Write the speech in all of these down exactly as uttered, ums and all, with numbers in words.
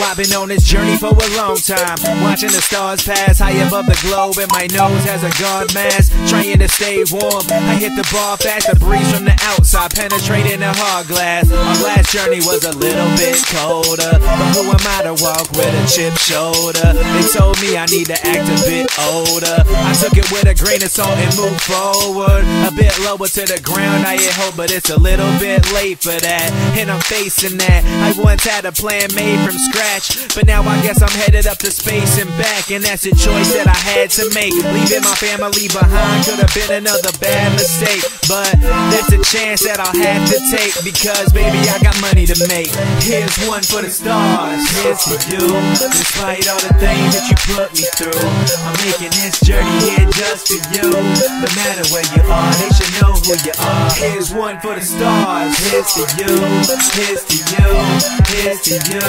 I've been on this journey for a long time, watching the stars pass high above the globe, and my nose has a guard mask, trying to stay warm. I hit the bar fast, the breeze from the outside penetrating the hard glass. Our last journey was a little bit colder, but who am I to walk with a chip shoulder? They told me I need to act a bit older. I took it with a grain of salt and moved forward, a bit lower to the ground. I hit hope, but it's a little bit late for that, and I'm facing that. I once had a plan made from scratch, but now I guess I'm headed up to space and back, and that's a choice that I had to make. Leaving my family behind could have been another bad mistake, but that's a chance that I'll have to take, because baby I got money to make. Here's one for the stars, here's for you. Despite all the things that you put me through, I'm making this journey here just for you. No matter where you are, they should know who you are. Here's one for the stars, here's for you, here's to you, here's to you.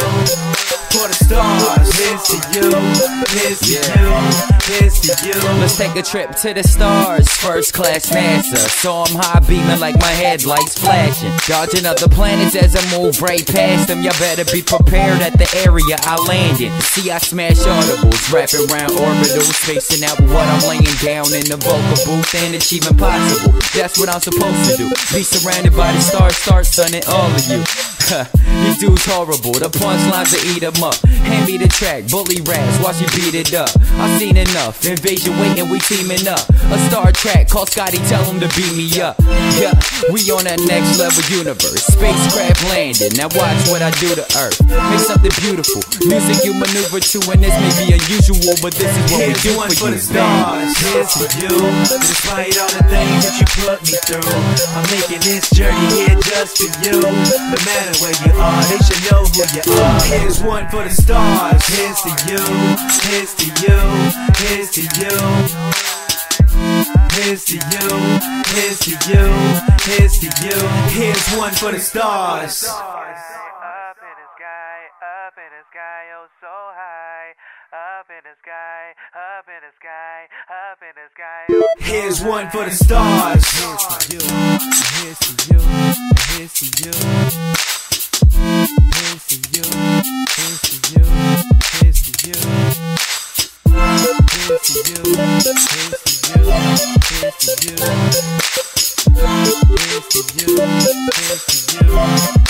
For the stars, here's to you, here's to you, here's to you. Let's take a trip to the stars, first class NASA. So I'm high beaming like my headlights flashing, dodging other planets as I move right past them. Y'all better be prepared at the area I land in. See I smash audibles, wrapping around orbitals, spacing out what I'm laying down in the vocal booth, and it's even possible. That's what I'm supposed to do, be surrounded by the stars, start stunning all of you. These dudes horrible, the punchlines will eat them up. Hand me the track, bully raps, watch you beat it up. I've seen enough, invasion waiting, we teaming up. A Star Trek, call Scotty, tell him to beat me up. Yeah, we on that next level universe, spacecraft landing, now watch what I do to Earth. Make something beautiful, music you maneuver to, and this may be unusual, but this is what Here's we do one for for you, the stars, here's for you. Despite all the things that you put me through, I'm making this journey here just for you. No matter where you are, they should know who you are. Here's one for the stars, here's to you, here's to you, here's to you. Here's to you, here's to you, here's to you. Here's one for the stars. Up in the sky, up in the sky, oh so high. Up in the sky, up in the sky, up in the sky. Oh, Here's one for the stars. Here's to you, here's to you, here's to you. Here's to you, here's to you, here's to you. Here's to you, here's to you, here's to you. Here's to you, here's to you.